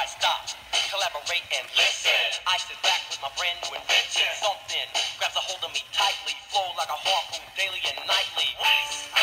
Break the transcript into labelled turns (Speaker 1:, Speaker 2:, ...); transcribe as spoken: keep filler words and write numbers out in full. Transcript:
Speaker 1: I stop, collaborate and listen. I sit back with my brand new invention. Something grabs a hold of me tightly, flow like a harpoon daily and nightly.